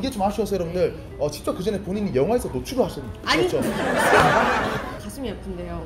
이게 좀 아쉬워서 여러분들 직접 그 전에 본인이 영화에서 노출을 하셨죠? 아니 가슴이 아픈데요.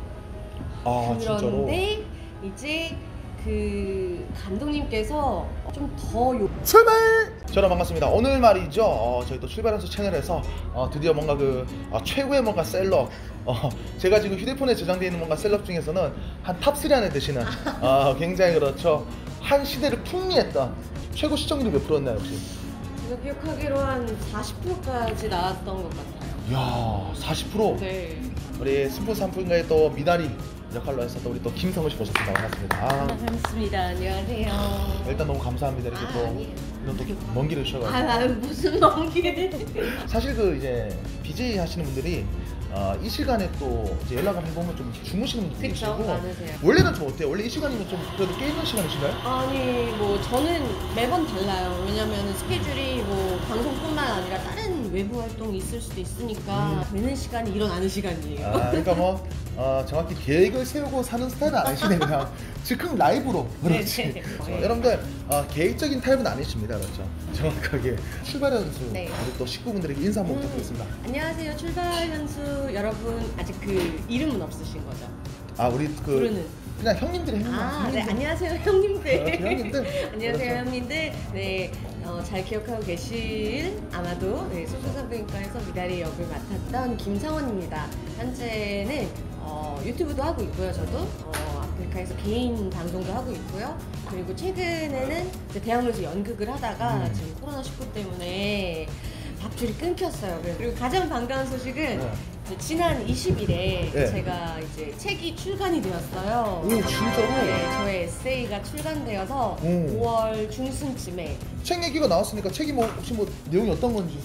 아 진짜로? 그런데 이제 그 감독님께서 좀 더 출발! 저는 반갑습니다. 오늘 말이죠 저희 또 출발연수 채널에서 드디어 뭔가 최고의 뭔가 셀럽 제가 지금 휴대폰에 저장되어 있는 뭔가 셀럽 중에서는 한 탑3 안에 드시는 굉장히 그렇죠 한 시대를 풍미했던 최고 시청률이 몇 프로였나요 혹시? 제가 기억하기로 한 40%까지 나왔던 것 같아요. 이야 40%? 네. 우리 스포 산부인과의 또 미나리 역할로 했었던 우리 또 김성우 씨 모셨습니다. 반갑습니다. 반갑습니다. 안녕하세요. 일단 너무 감사합니다. 이렇게 또 아니에요. 이런 또 먼 길을 주셔가지고. 무슨 먼 길을. 사실 이제 BJ 하시는 분들이 이 시간에 또 이제 연락을 해보면 좀 주무시는 분들이 그쵸, 계시고 많으세요. 원래는 좀 어때요? 원래 이 시간이면 좀 그래도 깨 있는 시간이신가요? 아니 뭐 저는 매번 달라요. 왜냐면 스케줄이 뭐 방송뿐만 아니라 다른 외부 활동이 있을 수도 있으니까 되는 시간이 일어나는 시간이에요. 그러니까 뭐 정확히 계획을 세우고 사는 스타일은 아니시네 그냥 즉흥 라이브로 그렇지. 네. 여러분들 계획적인 타입은 아니십니다. 그렇죠. 정확하게 출발 연수 네. 우리 또 식구분들에게 인사 한번 부탁드리겠습니다. 안녕하세요. 출발 현수 여러분. 아직 그 이름은 없으신 거죠? 우리 부르는. 그냥 형님들의 형님. 네, 안녕하세요 형님들. 형님들. 안녕하세요 그렇죠. 형님들. 네, 잘 기억하고 계실 아마도 소수산부인과에서 미나리 역을 맡았던 김성원입니다. 현재는 유튜브도 하고 있고요. 저도 아프리카에서 개인 방송도 하고 있고요. 그리고 최근에는 이제 대학로에서 연극을 하다가 지금 코로나19 때문에 밥줄이 끊겼어요. 그리고 가장 반가운 소식은 이제 지난 20일에 제가 이제 책이 출간이 되었어요. 오 진짜로? 네, 저의 에세이가 출간되어서 5월 중순쯤에. 책 얘기가 나왔으니까 책이 뭐 혹시 뭐 내용이 어떤 건지.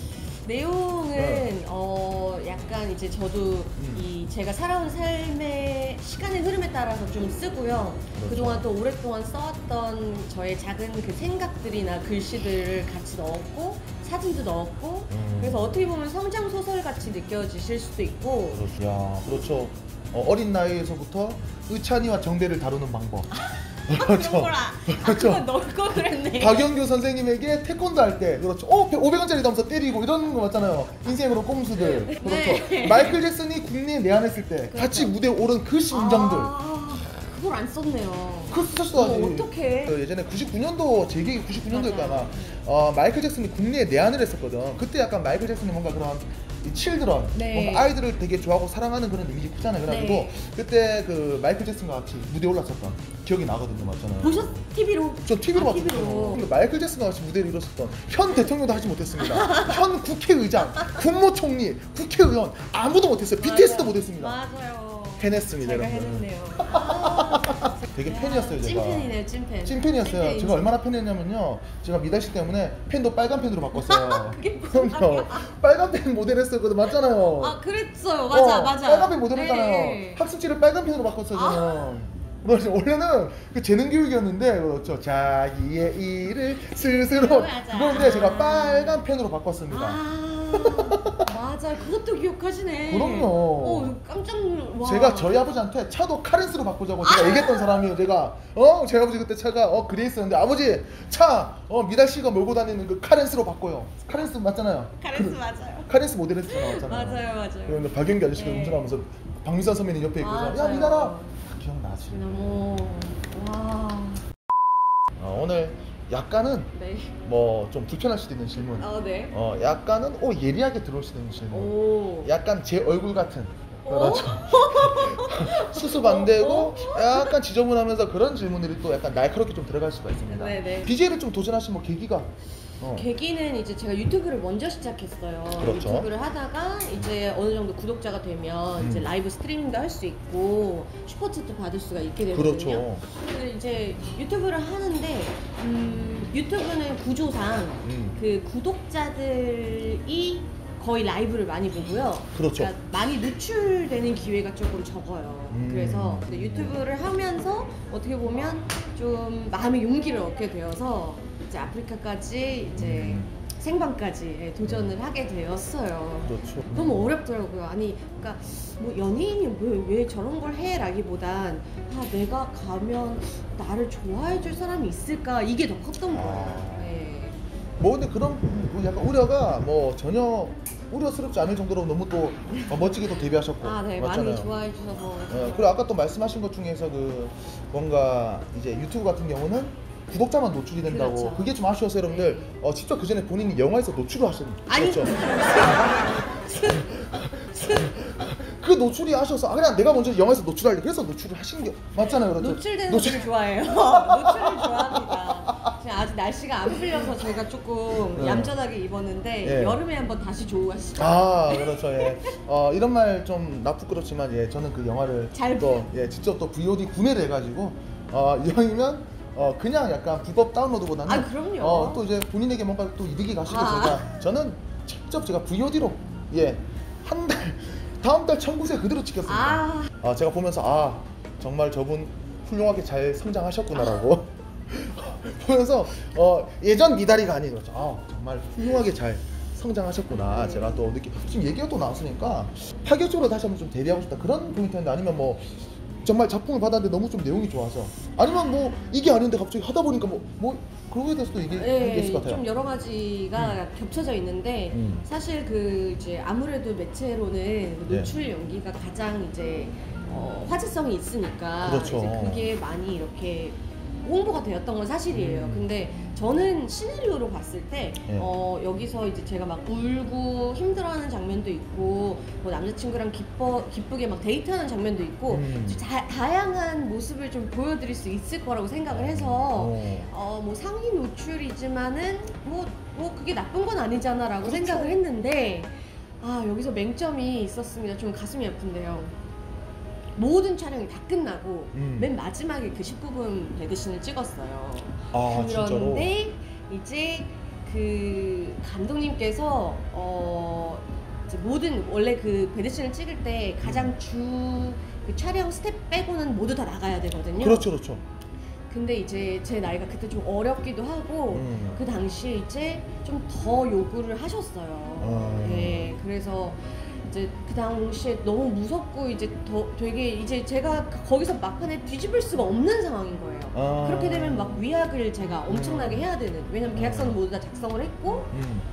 내용은 약간 이제 저도 이 제가 살아온 삶의 시간의 흐름에 따라서 좀 쓰고요. 그렇죠. 그동안 또 오랫동안 써왔던 저의 작은 그 생각들이나 글씨들을 같이 넣었고 사진도 넣었고 그래서 어떻게 보면 성장 소설 같이 느껴지실 수도 있고. 그렇죠. 야, 그렇죠. 어린 나이에서부터 의찬이와 정배를 다루는 방법. 그렇죠. 그거 넣을 걸 그랬네. 박영규 선생님에게 태권도 할 때 그렇죠. 500원짜리 담아서 때리고 이런 거 맞잖아요. 인생으로 꼼수들. 그렇죠. 네. 마이클 잭슨이 국내에 내한했을 때 그렇죠. 같이 무대에 오른 그 심정들. 그걸 안 썼네요. 그걸 썼어야지. 어떡해. 예전에 99년도 제 기억이 99년도일까 아마 마이클 잭슨이 국내에 내한을 했었거든. 그때 약간 마이클 잭슨이 뭔가 그런 이 칠드런 뭔가 아이들을 되게 좋아하고 사랑하는 그런 이미지 크잖아요. 그래가지고 그때 그 마이클 잭슨과 같이 무대에 올랐었던 기억이 나거든요. 맞잖아요. 보셨? TV로? 저 TV로 봤었죠. 마이클 잭슨과 같이 무대를 이뤘었던 현 대통령도 하지 못했습니다. 현 국회의장, 국무총리, 국회의원 아무도 못했어요. BTS도 못했습니다. 맞아요. 해냈습니다. 제가 여러분. 해냈네요. 되게 팬이었어요. 제가 찐팬이네요. 찐팬. 찐팬이었어요. 찐팬이지. 제가 얼마나 팬이었냐면요. 제가 미달씨 때문에 펜도 빨간 펜으로 바꿨어요. 그게 무슨 그럼요. 빨간 펜 모델 했었거든. 맞잖아요. 그랬어요. 맞아. 빨간 펜 모델 했잖아요. 네. 학습지를 빨간 펜으로 바꿨어요. 저는. 그래서 원래는 그 재능 교육이었는데 그렇죠. 자기의 일을 스스로 맞아. 그런데 제가 빨간 펜으로 바꿨습니다. 맞아. 그것도 기억하시네. 그럼요. 깜짝 놀라. 제가 저희 아버지한테 차도 카렌스로 바꾸자고 제가 얘기했던 사람이에요. 제가 저희 아버지 그때 차가 그레이스였는데 아버지 차 미달 씨가 몰고 다니는 그 카렌스로 바꿔요. 카렌스 맞잖아요. 카렌스 맞아요. 카렌스 모델 했잖아요. 맞아요. 그런데 박영기 아저씨가 네. 운전하면서 박미선 선배님 옆에 있고 야 미달아 기억나지? 너무 와. 오늘 약간은 뭐 좀 불편할 수도 있는 질문. 네. 약간은 예리하게 들어올 수도 있는 질문. 오. 약간 제 얼굴 같은. 그렇죠. 수습 안 되고 약간 지저분하면서 그런 질문들이 또 약간 날카롭게 좀 들어갈 수가 있습니다. 네네. BJ를 좀 도전하신 뭐 계기가? 계기는 이제 제가 유튜브를 먼저 시작했어요. 그렇죠. 유튜브를 하다가 이제 어느 정도 구독자가 되면 이제 라이브 스트리밍도 할 수 있고 슈퍼챗도 받을 수가 있게 되거든요. 그렇죠. 근데 이제 유튜브를 하는데 유튜브는 구조상 그 구독자들이 거의 라이브를 많이 보고요. 그렇죠. 그러니까 많이 노출되는 기회가 조금 적어요. 그래서 근데 유튜브를 하면서 어떻게 보면 좀 마음의 용기를 얻게 되어서 이제 아프리카까지 이제 생방까지 도전을 하게 되었어요. 그렇죠. 너무 어렵더라고요. 아니, 그러니까 뭐 연예인이 왜 저런 걸 해라기보단 내가 가면 나를 좋아해줄 사람이 있을까 이게 더 컸던 거예요. 네. 뭐 근데 그런 뭐 약간 우려가 뭐 전혀 우려스럽지 않을 정도로 너무 또 멋지게 또 데뷔하셨고 아, 네, 맞잖아요. 많이 좋아해 주셔서. 그리고 아까 또 말씀하신 것 중에서 그 뭔가 이제 유튜브 같은 경우는 구독자만 노출이 된다고 그렇죠. 그게 좀 아쉬워서 여러분들 직접 그 전에 본인이 영화에서 노출을 하셨죠. 아니, 그 노출이 아쉬워서 그냥 내가 먼저 영화에서 노출할래 그래서 노출을 하신 게 맞잖아요. 그렇죠? 노출되는 것을 좋아해요. 노출을 좋아합니다. 지금 아직 날씨가 안 풀려서 제가 조금 네. 얌전하게 입었는데 예. 여름에 한번 다시 좋아하시죠. 아 그렇죠. 예. 이런 말 좀 부끄럽지만 예 저는 그 영화를 잘 또 예 직접 또 VOD 구매를 해가지고 이왕이면 그냥 약간 불법 다운로드보다는 아, 그럼요. 또 이제 본인에게 뭔가 또 이득이 가시고 아. 저는 직접 제가 VOD로 예 한 달 다음 달 청구세 그대로 지켰습니다. 아, 제가 보면서 정말 저분 훌륭하게 잘 성장하셨구나라고 보면서 예전 미다리가 아니고 정말 훌륭하게 잘 성장하셨구나. 제가 또 지금 얘기가 또 나왔으니까 파격적으로 다시 한번 좀 데뷔하고 싶다 그런 포인트인데 아니면 뭐 정말 작품을 받았는데 너무 좀 내용이 좋아서 아니면 뭐 이게 아닌데 갑자기 하다 보니까 뭐 그런 거에 대해서 또 얘기할 게 있을 것 같아요. 좀 여러 가지가 겹쳐져 있는데 사실 그 이제 아무래도 매체로는 그 노출 연기가 가장 이제 화제성이 있으니까 그렇죠. 이제 그게 많이 이렇게 홍보가 되었던 건 사실이에요. 근데 저는 시나리오로 봤을 때 여기서 이제 제가 막 울고 힘들어하는 장면도 있고 뭐 남자친구랑 기쁘게 막 데이트하는 장면도 있고 다양한 모습을 좀 보여드릴 수 있을 거라고 생각을 해서 뭐 상위 노출이지만은 뭐 그게 나쁜 건 아니잖아라고 그렇죠. 생각을 했는데 여기서 맹점이 있었습니다. 좀 가슴이 아픈데요. 모든 촬영이 다 끝나고 맨 마지막에 그 19분 배드신을 찍었어요. 그런데 이제 그 감독님께서 이제 모든 원래 그 배드신을 찍을 때 가장 그 촬영 스텝 빼고는 모두 다 나가야 되거든요. 그렇죠. 근데 이제 제 나이가 그때 좀 어렵기도 하고 그 당시에 이제 좀 더 요구를 하셨어요. 네, 그래서 이제 그 당시에 너무 무섭고 이제 되게 이제 제가 거기서 막판에 뒤집을 수가 없는 상황인 거예요. 그렇게 되면 막 위약을 제가 엄청나게 해야 되는. 왜냐면 계약서는 모두 다 작성을 했고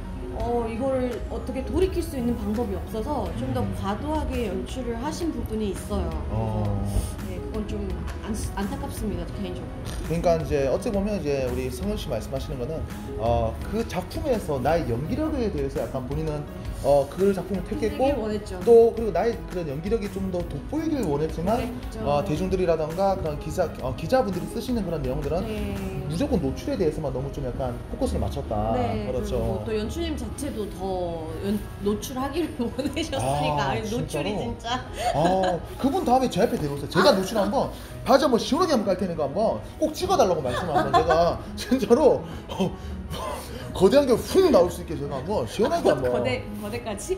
이거를 어떻게 돌이킬 수 있는 방법이 없어서 좀 더 과도하게 연출을 하신 부분이 있어요. 그래서 네, 그건 좀 안타깝습니다, 개인적으로. 그러니까 이제 어찌 보면 이제 우리 성현 씨 말씀하시는 거는 그 작품에서 나의 연기력에 대해서 약간 본인은 그 작품을 택했고 원했죠. 또 그리고 나의 그런 연기력이 좀 더 돋보이길 원했지만 그랬죠. 대중들이라던가 그런 기자분들이 쓰시는 그런 내용들은 무조건 노출에 대해서만 너무 좀 약간 포커스를 맞췄다. 네, 그렇죠. 그리고 또 연출님 자체도 더 노출하기를 원하셨으니까 노출이 진짜로? 진짜. 그분 다음에 제 앞에 데려오세요. 제가 노출 한번 바지 한번 시원하게 한번 깔 테니까 한번 꼭 찍어달라고 말씀하면 제가 진짜로 거대한 게 훅 나올 수 있게 제가 한번 시원하게 한번. 거대까지?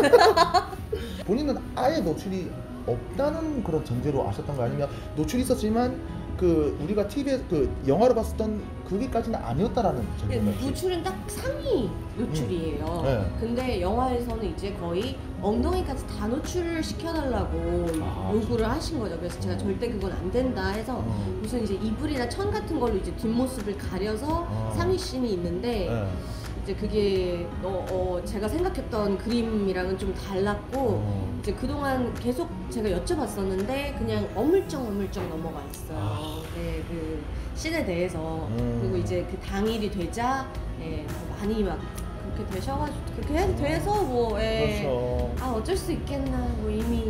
본인은 아예 노출이 없다는 그런 전제로 아셨던 거 아니면 노출이 있었지만 그 우리가 TV에 그 영화로 봤었던 그게까지는 아니었다라는 전제인가요? 노출은 딱 상위 노출이에요. 네. 근데 영화에서는 이제 거의 엉덩이까지 다 노출을 시켜달라고 요구를 하신 거죠. 그래서 제가 절대 그건 안 된다 해서 무슨 이제 이불이나 천 같은 걸로 이제 뒷모습을 가려서 상위 씬이 있는데 이제 그게 제가 생각했던 그림이랑은 좀 달랐고 이제 그동안 계속 제가 여쭤봤었는데 그냥 어물쩍 넘어가 있어요. 네, 그 씬에 대해서. 그리고 이제 그 당일이 되자 더 많이 막 그렇게 되셔가지고 그렇게 돼서 뭐 그렇죠. 어쩔 수 있겠나 뭐 이미.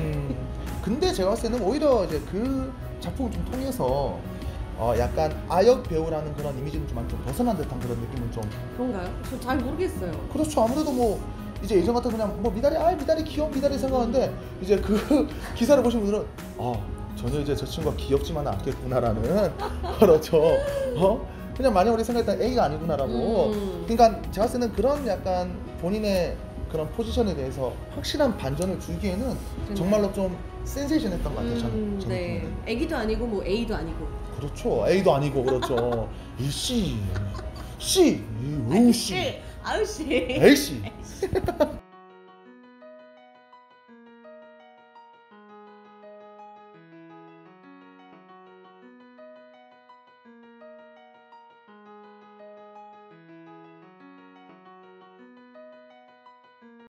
근데 제가 봤을 때는 오히려 이제 그 작품을 좀 통해서 약간 아역 배우라는 그런 이미지는 좀 벗어난 듯한 그런 느낌은 좀. 그런가요? 저 잘 모르겠어요. 그렇죠. 아무래도 뭐 이제 예전 같은 그냥 뭐 미다리 귀여운 미다리 생각하는데 이제 그 기사를 보신 분들은 전혀 이제 저 친구가 귀엽지만은 않겠구나라는 그렇죠. 그냥 마냥 우리 생각했던 A가 아니구나라고. 그러니까 제가 봤을 때는 그런 약간 본인의 그런 포지션에 대해서 확실한 반전을 주기에는 정말로 좀 센세이션했던 것 같아요. 저는. 네. 애기도 아니고 뭐 A도 아니고. 그렇죠. A도 아니고 그렇죠. C, 왜 C? 아우 씨. A C.